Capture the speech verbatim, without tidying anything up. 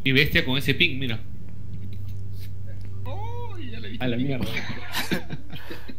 Mi bestia con ese ping, mira. Oh, ya le vi. A la mierda.